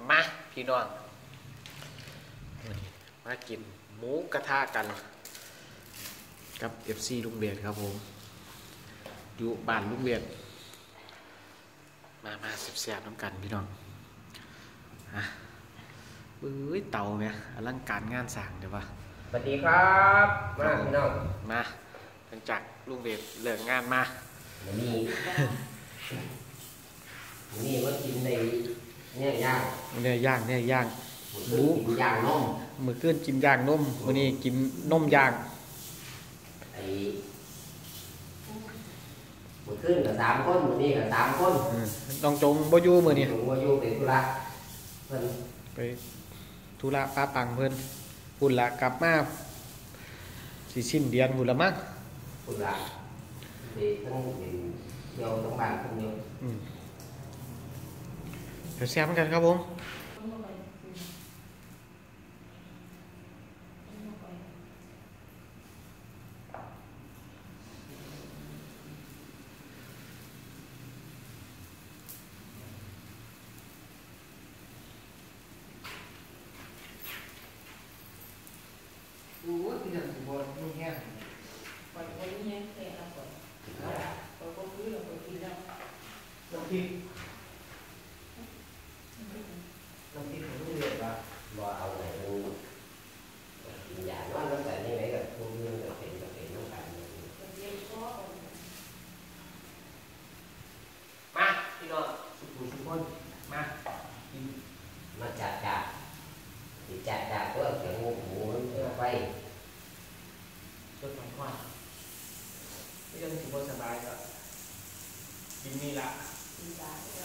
มาพี่น้องมากินหมูกระทะกันกับ FC ลุงเบียดครับผมอยู่บ้านลุงเบียดมาแซ่บๆน้ำกันพี่น้องฮะเอ้ยเตาเนี่ยอลังการงานสร้างเดี๋ยวปะสวัสดีครับมาพี่น้องมาหลังจากลุงเบียดเลิกงานมานี่ว่ากินในเนี่ยย่างหมูย่างนมมื้อคืนกินย่างนมมื้อนี้กินนมย่างมื้อคืนกับ3 คนมื้อนี้กับ3 คนน้องจงบ่อยู่มื้อนี้บ่อยู่ไปธุระเพิ่นไปธุระป้าปังเพิ่นพุ่นละกลับมาสิสิ้นเดือนพุ่นละมั้งธุระไปทั้งเดียวทั้งบ้านทั้งเดียวเดี๋ยวแซมกันครับผมที่นั่นสิบ่มีแห้งก่อนวันนี้แค่ละก่อนเราก็ซื้อเราก็กินแล้วน้ำพริกของลูกเรียนว่าบ่เอาไหนกินยาน้อยแล้วแต่นี่ไหนกับพวกนี้ก็เป็นน้องกันมาพี่น้องสุคนมากินมาจัดตัวเสียงหมูไปต้นไม้ข้อนไม่ต้องถือว่าสบายก็กินนี่ละกินยาแล้ว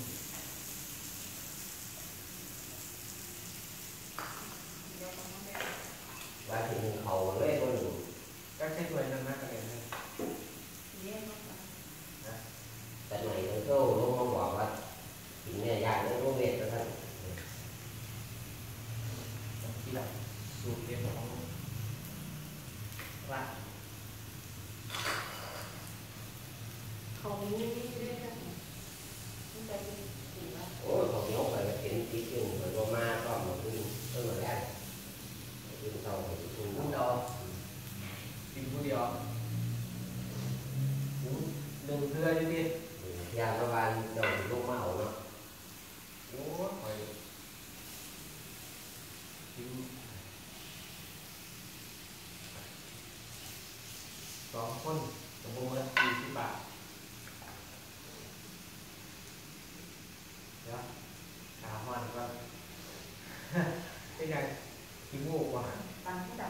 ว่าถึงเขาเลยคนอยู่ก็ใช้ตัวนั้นนะกันเลยแต่หน่อยมันก็ลงมาบอกว่าถึงเนี่ยยากเลยโรงเรียนแล้วท่านที่แบบสูตรเด็ดของว่าเขาไม่ได้ด้วยกันต้องไปกินแล้วโอ้เขาเนี้ยไปกินที่จึงเหมือนว่ามาก็มาขึ้นต้นมาแล้วขึ้นเตาขึ้นดอกินผู้เดียวหนึ่งเพื่ออยู่ดิยาละวันเดินลูกเมาเนาะโอ้ยกิน2 คนสมมติว่า40 บาทเดี๋ยวหาหอนก่อนเป็นไงกินงูกว่าปังที่ดับ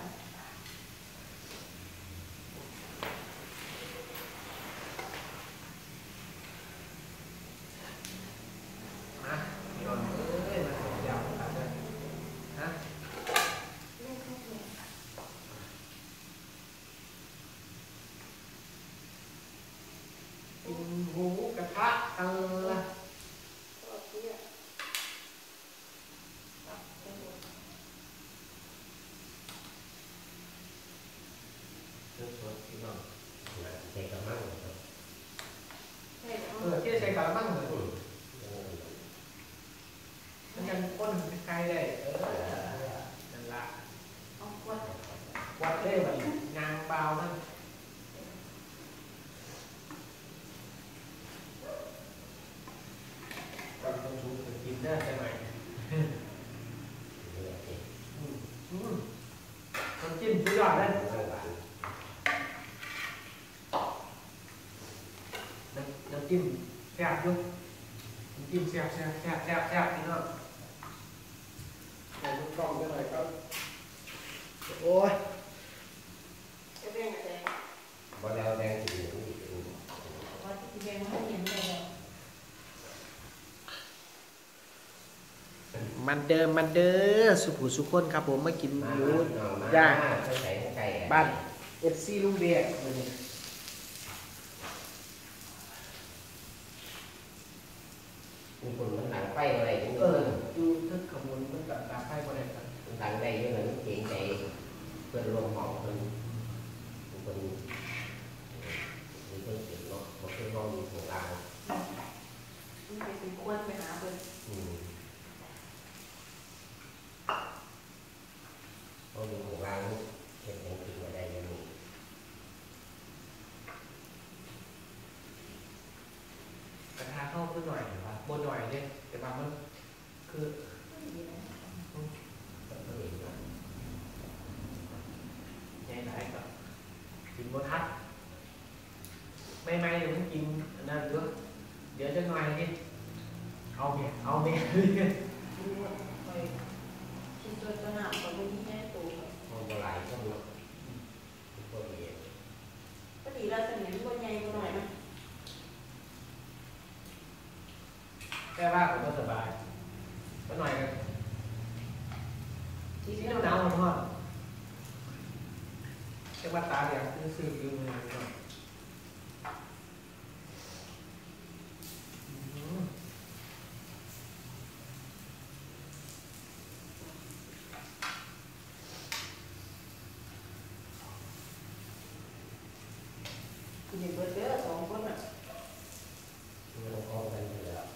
หมูกระทะใส่กระมังที่ใช้กระมังเลยมันยังก้นใครได้นั่นละวัดได้แบบนางเปล่านั่นต้องชูกินได้ใช่ไหมน้ำจิ้มสุดยอดเลยน้ำจิ้มแซ่บยุ่งน้ำจิ้มแซ่บพี่น้องใส่ลูกกล้องกันหน่อยครับโอ้ยจะเป็นอะไรบ่แล้วแดงสีว่าที่เป็นว่าเห็นเลยมันเดิมสุขุสุขคนครับผมมากินหมูย่างบ้าน FC ลุงเบียร์มีคนมันดังไฟอะไรอย่างเงี้ยดูทึกขบวนมันกับดังไฟอะไรกันดังได้เยอะเลยเก่งใจเพื่อนร่วมห้องเพื่อนมีเพื่อนเสียงเนาะเพื่อนห้องมีของเราไปถึงควรไปหาเพิ่นว่าบนหน่อยเนี่ยแต่บางมันคือก็เห็นว่าใหญ่หลายกับกินบนทัดไม่เดี๋ยวมันกินนั่นด้วยเดี๋ยวจะหน่อยนี่เอาเมียเลยไปคิดตัวขนาดของมันที่แน่ตัวมองหลายช่องเนาะก็เห็นก็ดีแล้วสนิทก็ใหญ่กว่าหน่อยนะแค่ว่าผมก็สบายก็หน่อยกันที่ที่นี่หนาวๆทอดแค่ว่าตาอยากซื้ออยู่เลยก็คือเบิร์ดเด้อสองคนอ่ะไม่ต้องอ้อมกันอยู่แล้ว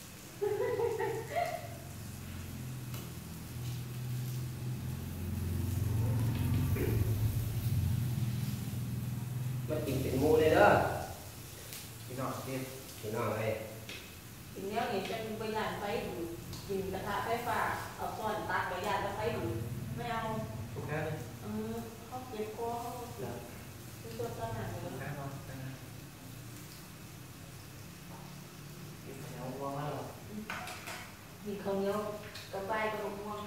มากินเป็นหมูเลยเด้อพี่น้องที่พี่น้องเลยทีนี้เห็นจะมีประหยัดไฟดูกินกระทะไฟฟ้าเอาซ่อนตักประหยัดแล้วไฟดูไม่เอาถูกแล้วนี่เขาเก็บคอเขาคือตัวขนาดเลยถูกแล้วเนาะนะกินข้าวเหนียววัวมาหรอมีข้าวเหนียวกับใบกระดูกม่วง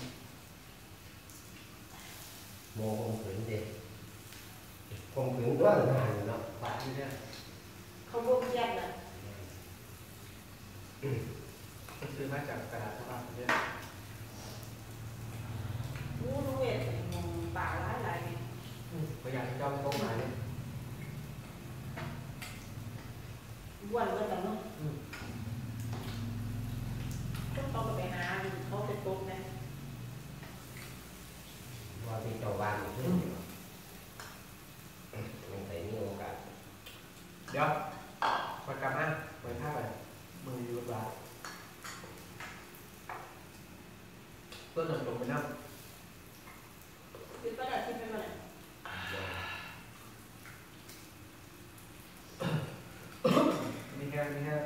โมคงขืนเด็กคงขืนด้วยงานเนาะบาทที่เนี่ยเขาบวกแยกน่ะมันซื้อมาจากตลาดตลาดเนี่ยรู้เวทมองป่าหลายเนี่ยประหยัดเจ้าโต๊ะมาเนี่ยวันก็แต่เนาะต้องไปหาเขาจะตกนะว่าที่เจ้าบ้านขึ้นมันใส่มีโอกาสเดี๋ยวมากลับมาไว้ท่าไปมืออยู่บนบ่าเพื่อนหนุนลงไปนั่งคิดว่าได้คิดไปมาไหนนี่แค่นี่แค่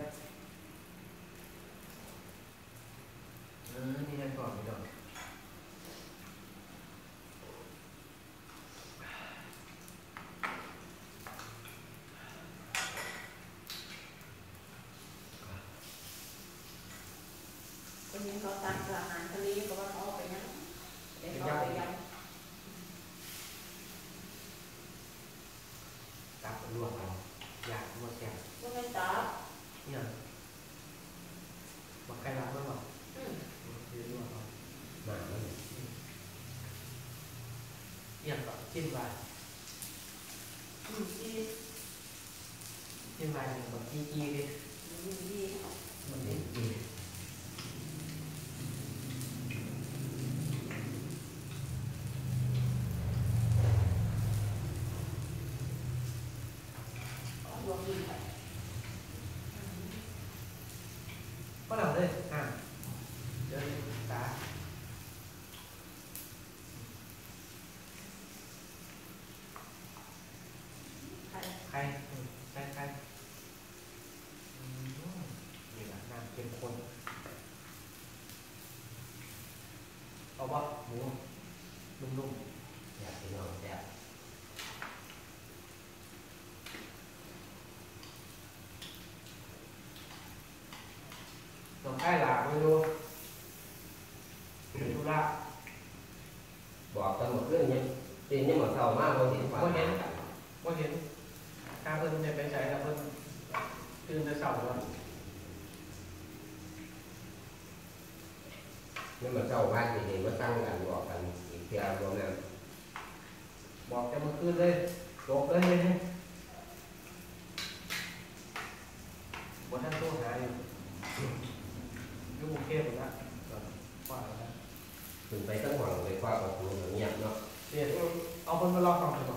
นี่แค่ก่อนนี่ก่อนคนนี้เขาตักอาหารทะเลก็ว่าเขาไปยังเดี๋ยวเขาไปยังตักลวกเอาอยากลวกแกงว่าไม่ตักเนี่ยมาใกล้ร้านแล้วหรอเดี๋ยวลวกเอาหมามันเนี่ยก่อนจิ้มไปที่จิ้มไปหนึ่งแบบจี้ดิที่มันเห็นดีรวมกินไปก็เราเลยเดินตาใครใครนี่แหละน้ำเข้มข้นเอาวะหมูนุ่มอยากกินน้องแซ่บๆน้องไก่หลาไม่รู้ดูละบอกกันหมดเรื่องนี้ปีนี้หมดเศร้ามากเราเห็นความว่าเห็นการเพิ่นจะไปใช้แล้วเพิ่นตื่นแต่เช้าแล้วนี่มันเศร้ามากจริงๆมาตั้งกันบอกกันอีกเพียงรวมนั้นบอกจะมาคืนเลยโลกเลยบนท่านโทรหาอยู่กรุงเทพหมดละว่าแล้วนะถึงไปตั้งหวังไปคว้าประตูเงียบเนาะเดี๋ยวเอาคนมาลองฟังกันก่อน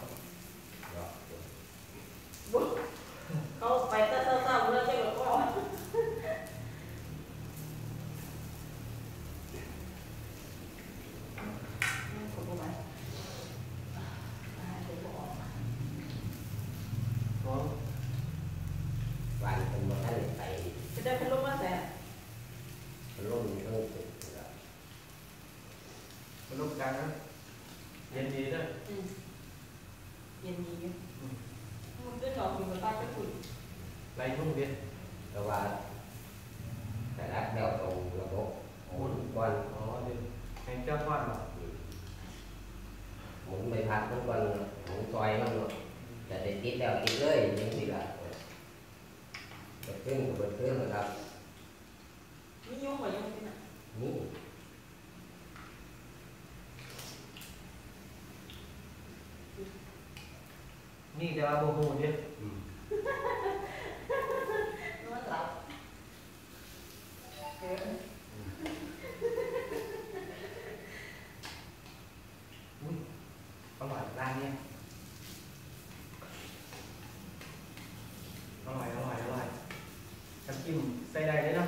เขาไปเต้าๆแล้วใช่ไหมพ่อขอบคุณไหมเดี๋ยวบอกน้องวันเป็นวันท่านไปจะได้พัดลมมาใส่มันร่มมันต้องสุดแล้วมันลูกกลางนะเย็นดีด้วยเย็นนี้มันก็หนอกอยู่กับป้าจะฝุ่นไรนุ่งเย็นแต่ว่าแต่ละเดี่ยวตรงระบบหมุนวันอ๋อเดี๋ยวให้เจ้าทอดหรอหมุนไปพักทุกวันหมุนซอยมันเนาะแต่ได้ติดแล้วติดเลยยังสิละเปิดเครื่องนะครับนี่ยุ่งกว่ายุ่งที่ไหนนี่นี่เดี๋ยวเอาโมโหเดี๋ยวนอนหลับเกินอุ้ยอร่อยร้านเนี้ยอร่อยน้ำจิ้มใส่ได้เลยเนาะ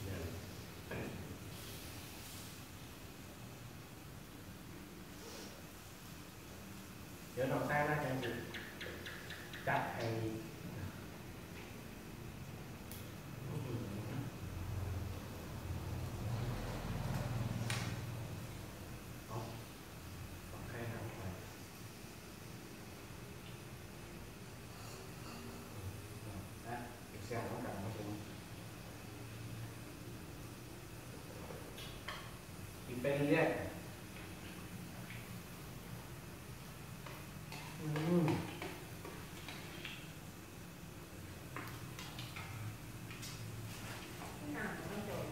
เดี๋ยวน้องแท้น่าจะจัดให้เอาโอเคครับนะเดี๋ยวเสียงต้องกลับมาผมกินไปเรื่อยๆหนังไม่จบ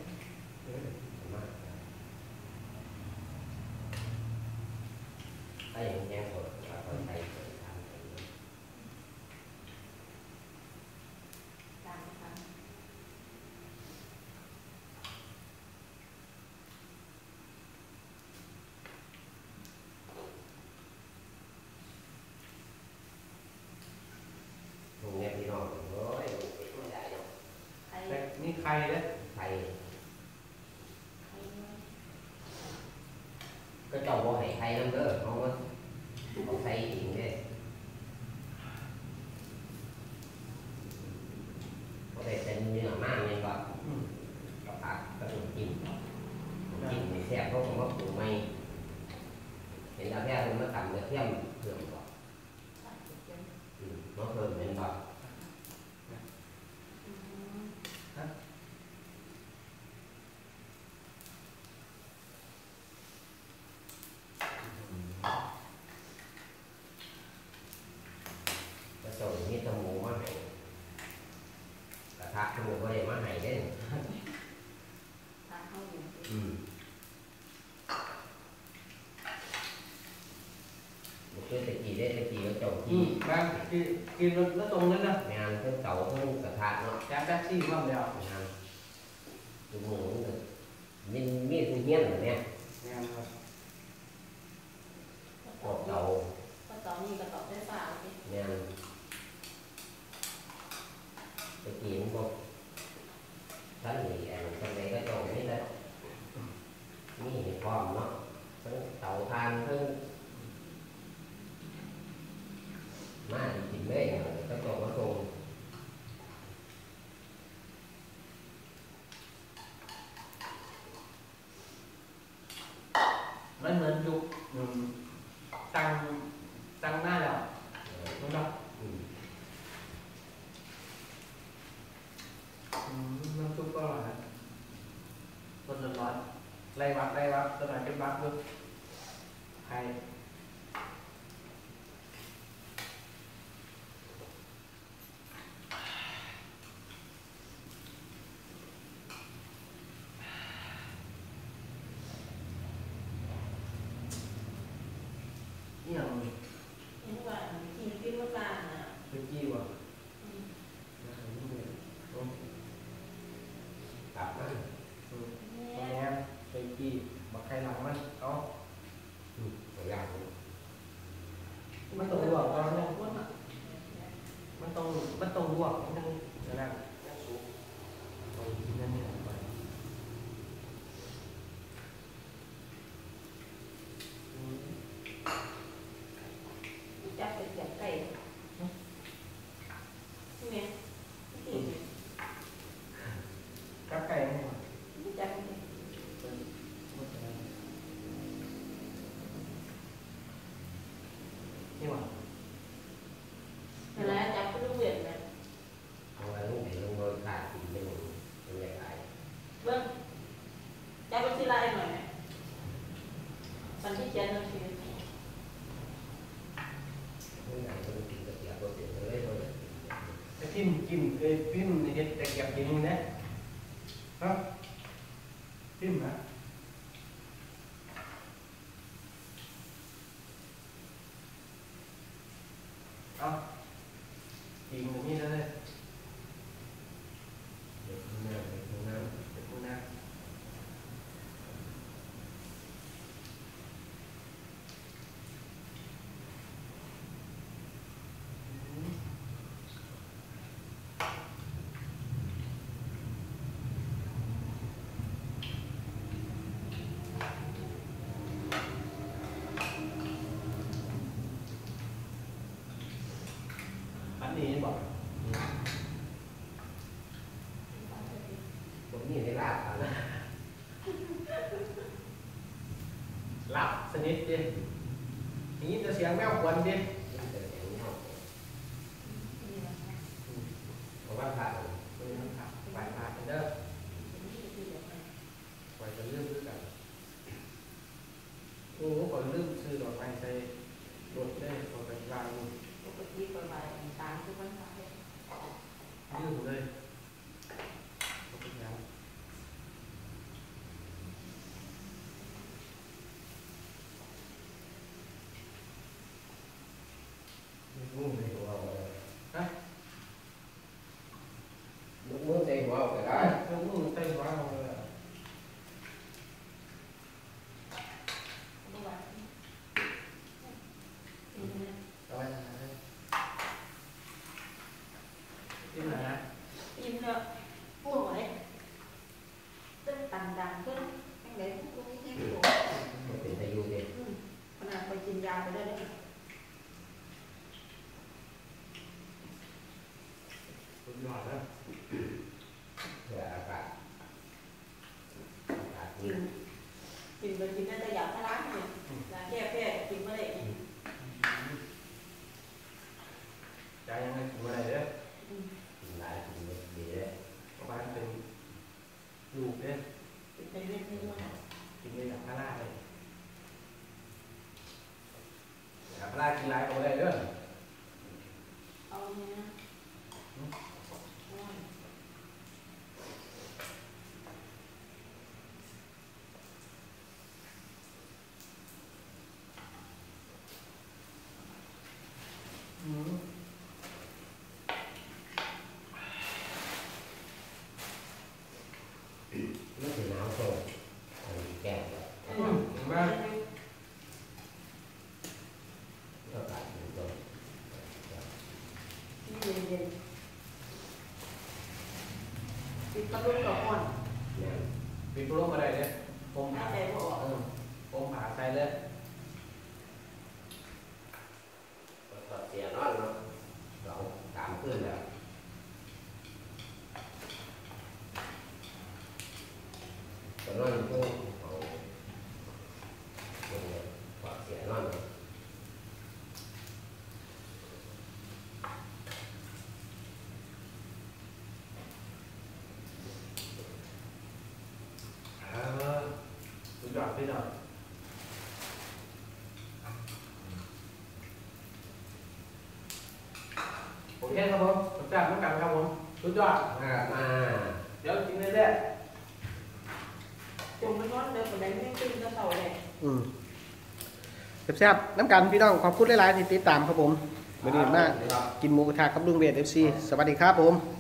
ถ้าอย่างแจ้งกดเราก็ใช้เปิดทางไปต่างกันตรงนี้พี่น้องโอ้ยไม่ได้เนาะใครแต่นี่ใครเนี่ยไทยใครก็เจ้าบ่ให้ไทยนั่นเด้อเขาก็เขาใส่อีกเนี่ยเขาได้เป็นเนื้อมากเลยก็กับผักกระดูกจิ้มในแซ่บเขาก็มาปรุงใหม่เห็นแล้วแค่คนมาตำกระเทียมเพิ่มก่อนมาเพิ่มเป็นก่อนก็ส่งนี่ตะหมูมาให้กระทะตะหมูก็ได้มาให้เด้ทางเข้าอยู่มันคือตะกี้ได้ตะกี้ก็จบอืที่มนะกินแล้วตรงนั้นนะงานเพิ่งเก่าเพิ่งกระทะเนาะแจ๊บแท็กซี่ว่าแล้วงานดูหมูมันมีสิ่งเงี้ยแบบเนี้ยงานครับพวกเราก็ตอนนี้ก็ตอบได้ฝ่าสิงานตะกี้มันบอกท่านนี่อันคนใดก็จงนี่แหละนี่พร้อมเนาะทั้งเตาทานทั้งมากินเลยก็จงก็จงมันเหมือนยุคตั้งหน้าแล้วรู้ป่ะน้ำซุปก็อร่อยนะรสร้อนไล่วัดตัวไหนเป็นวัดด้วยใครนี่อย่างเห็นว่ากินกินเมื่อวานนะเป็นกี้วะกลับมาตรงนี้เป็นกี้บักไข่หลังมันเอาตัวอย่างมันต้องลวกก่อนเนี่ยมันต้องลวกมันต้องนั่นสุกตรงนั่นเนี่ยไปจับไปจับไก่ใช่ไหมกับไก่ไม่หมดจับไปพิมพ์เฮ็ดแต่เก็บกินเนี่ยครับพิมพ์นะเอากินตรงนี้เลยเดี๋ยวข้างหน้าเดี๋ยวข้างหน้าเดี๋ยวข้างหน้าอันนี้บอกผมนี่ได้ลาบเอานะรับสนิทดิอย่างนี้จะเสียงแมวควนดินี่จะเสียงเงาเพราะว่าผ่านไปทำไปพากันเด้อไปจะเรื่องด้วยกันโอ้ขอลืมซื้อดอกไม้ใส่รถได้ขอไปวางปกติคนมาตามทุกวันเลยลืมเลยขอบคุณครับมือใส่หัวเอาเลยฮะมือใส่หัวเอาก็ได้ยกมือใส่หัวเอาเลยทุกวันนี่นะเอาไว้ทำอะไรที่ไหนนะยิ้มเนอะพูดไว้ตึ้งตันดังขึ้นยังไงพวกนี้แห้งโผล่มันเป็นอายุเด็กขนาดไปกินยาไปได้เลยสุดยอดแล้วเพื่ออากาศกินกินไปกินได้แต่ยาพาราเนี่ยยาแก้แพ้กินไม่ได้อีกใจยังไงถึงอะไรเด้อกินหลายกินเยอะดีเลยประมาณเป็นลูกเด้อเป็นเรื่องที่ว่ากินเลยกับพาราเลยกับพารากินไรก็ได้เด้อเอาเนี่ยอืมไม่ถึงน้ำโซ่อันนี้แก้วแล้วเห็นไหมก็ตัดถึงต้นเย็นติดกระดุมกับอ่อนเนี่ยปิดพัดลมอะไรเนี่ยผมหาผ่ายใจบ่ออกผมผ่าใส่เลยก็เสียนอนเนาะสองสามคืนแล้วก็นอนพุ่งเอาก็เสียนอนสุดยอดพี่น้องโอเคครับผมสุดยอดเหมือนกันครับผมสุดยอดมาเดี๋ยวกินเรื่อยจมมันร้อนเดินไปได้ไม่ตื่นก็เศร้าเลยแซ่บๆน้ำกันพี่น้องขอบคุณหลายๆที่ติดตามครับผมวันนี้มากินหมูกระทะกับลุงเวท FC สวัสดีครับผม